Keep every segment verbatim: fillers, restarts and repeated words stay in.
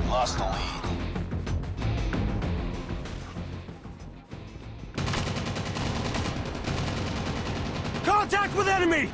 lost the lead. Contact with enemy!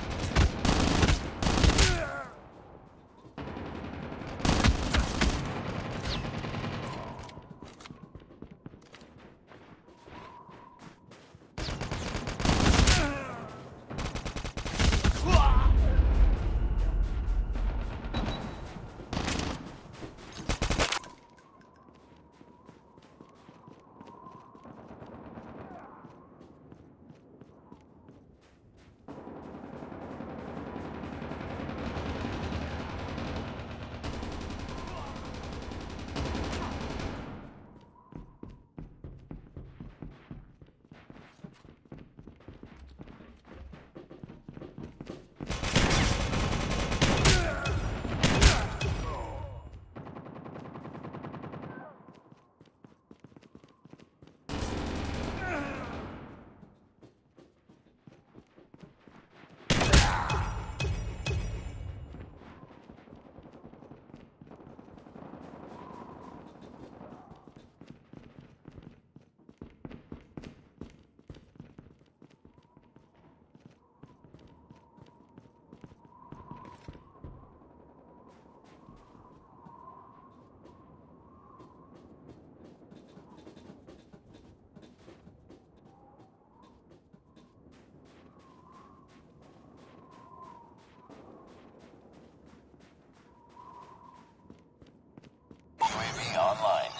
U A V online.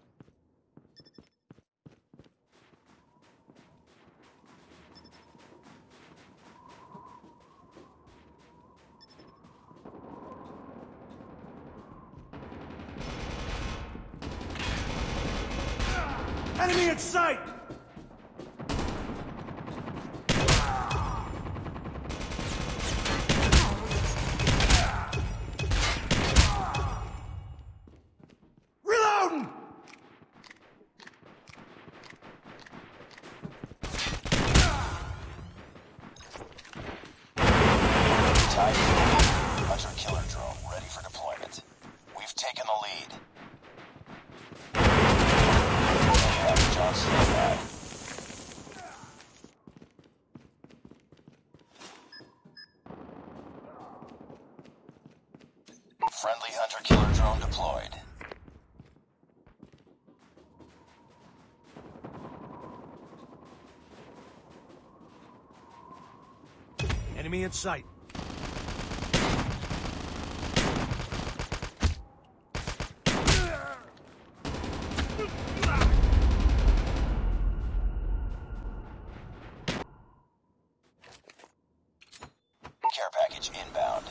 Enemy in sight! Reloading! Tied Hunter killer drone ready for deployment. We've taken the lead. We have Johnson back. Friendly hunter killer drone deployed. Enemy in sight. Care package inbound.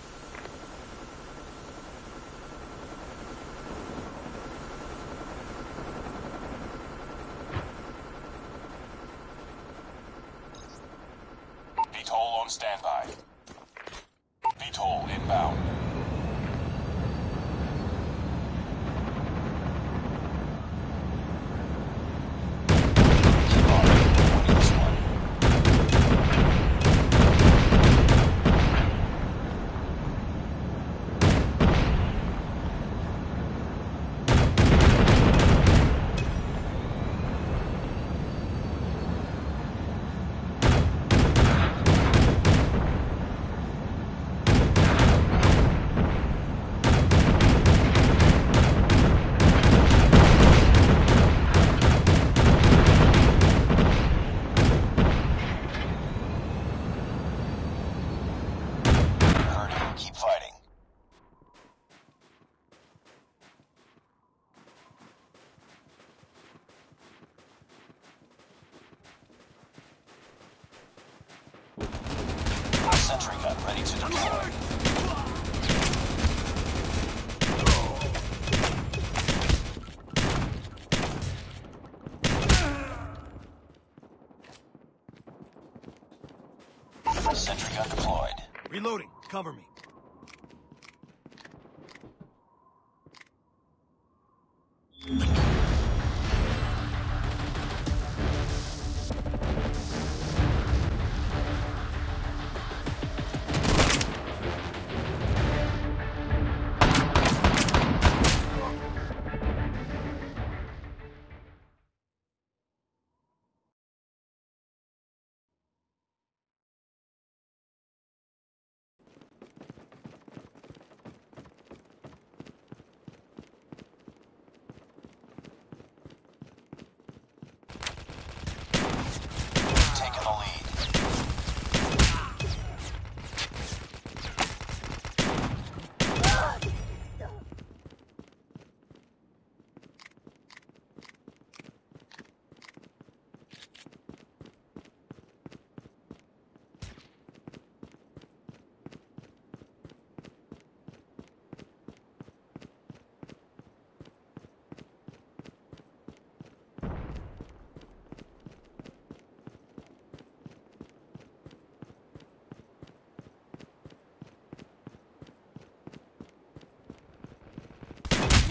V TOL on standby. V TOL inbound. Keep on winning this one. Hurting, keep fighting. Sentry gun ready to deploy. Sentry gun deployed. Reloading. Cover me.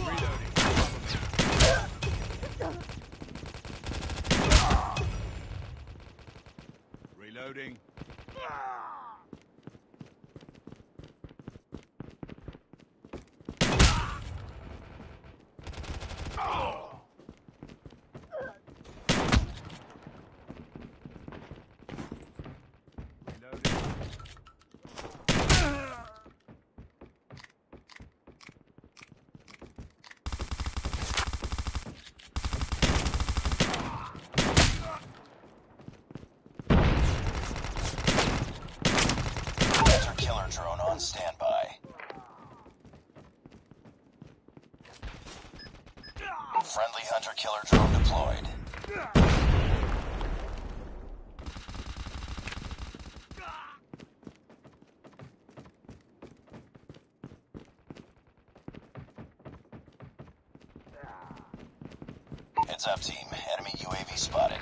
Reloading. Killer drone on standby. Friendly hunter-killer drone deployed. Heads up, team. Enemy U A V spotted.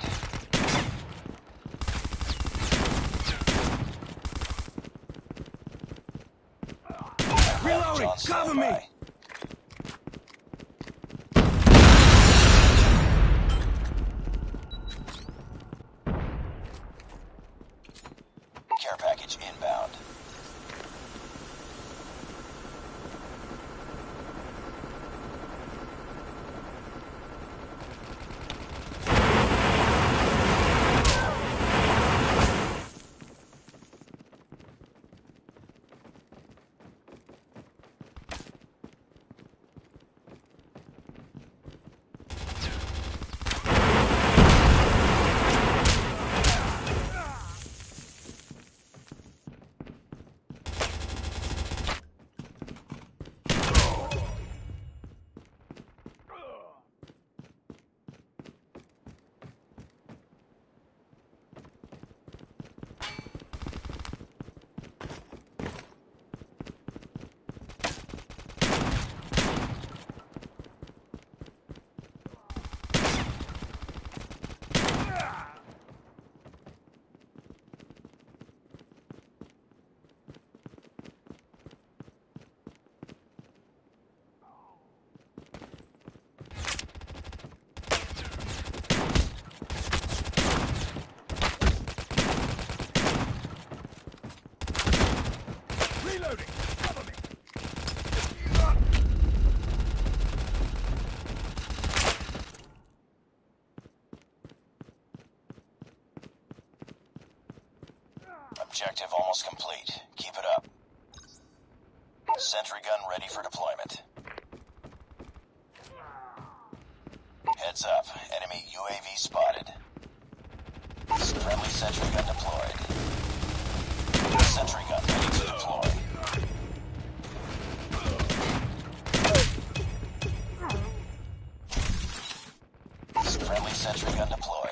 Reloading! Cover me! Care package inbound. Reloading! Cover me! Objective almost complete. Keep it up. Sentry gun ready for deployment. Heads up. Enemy U A V spotted. Friendly sentry gun deployed. Sentry gun ready to deploy. Friendly sentry gun deployed.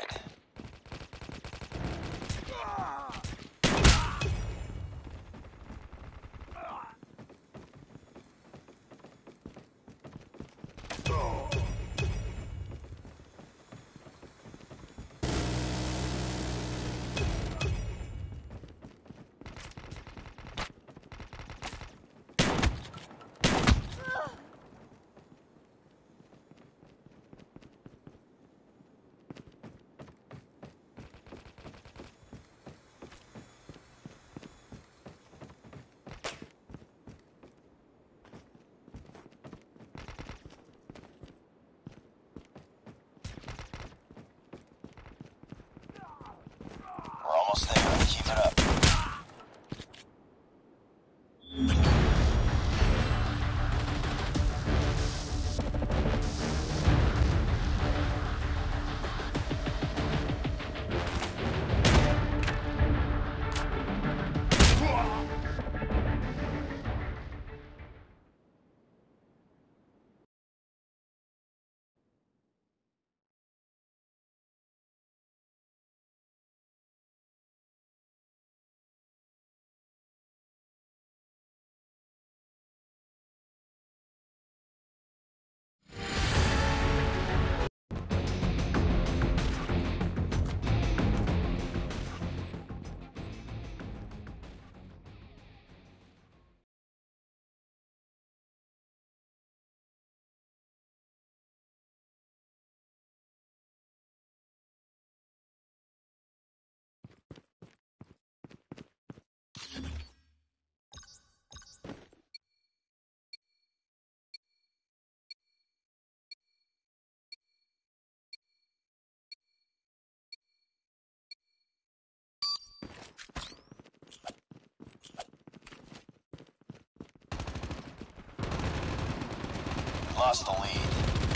We lost the lead.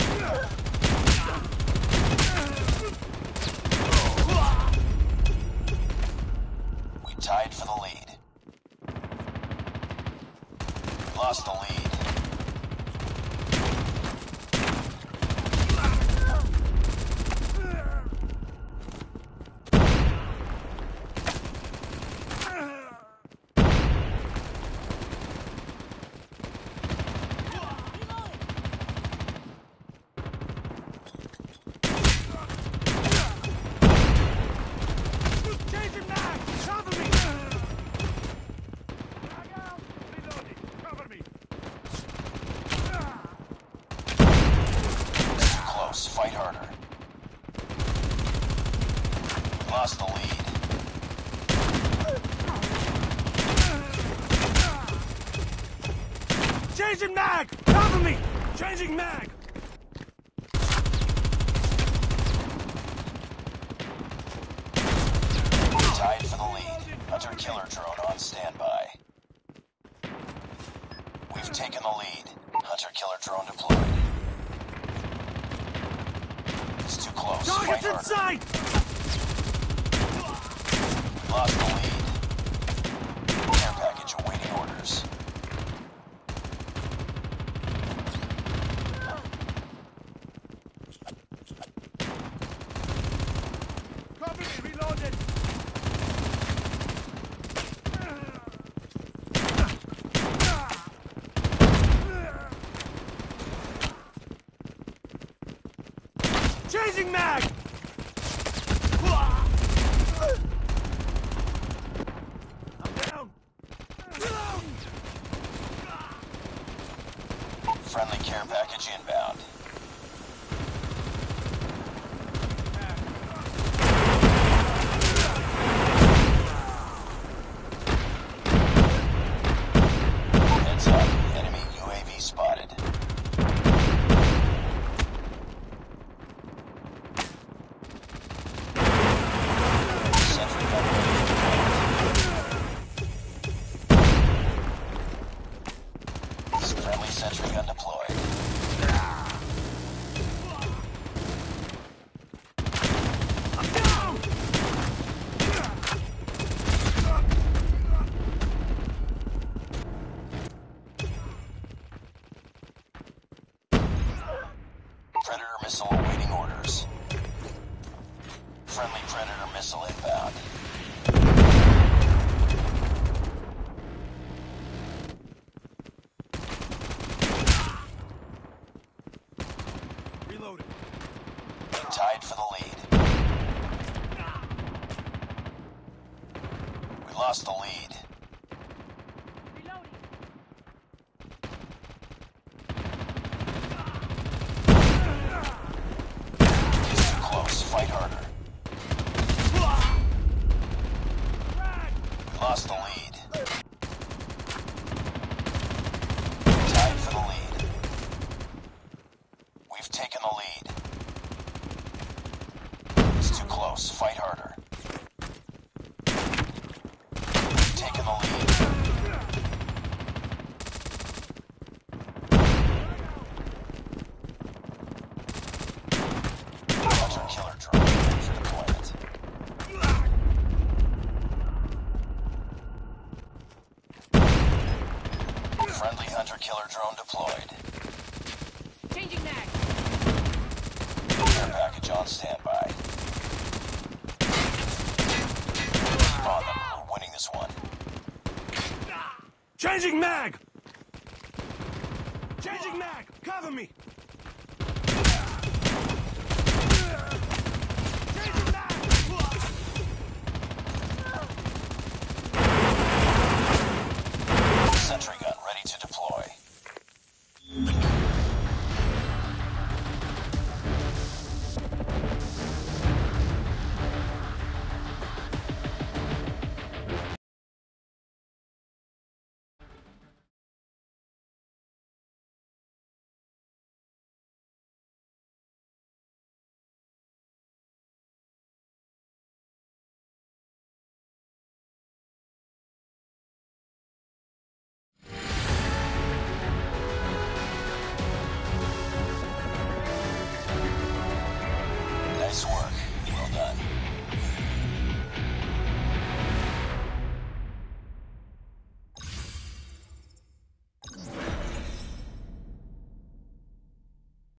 We tied for the lead. We lost the lead. Fight harder. Lost the lead. Changing mag! Cover me! Changing mag! Tied for the lead. Hunter killer drone on standby. We've taken the lead. Hunter killer drone deployed. It's too close. Target's in sight! We lost the lead. Care package awaiting orders. Cover me, reloaded! Changing mag! I'm down! Friendly care package inbound. Heads up. Enemy U A V spotted. Sentry gun ready to deploy. Friendly sentry gun deployed. I'm down! Predator missile awaiting orders. Friendly Predator missile inbound. Reloading. Tied for the lead. We lost the lead. It's too close. Fight harder. We lost the lead. Tied for the lead. We've taken the lead. It's too close. Fight harder. We've taken the lead. Hunter killer drone ready for deployment. Friendly hunter killer drone deployed. Changing mag. Care package on standby. Keep on them. We're winning this one. Changing mag! Changing mag! Cover me!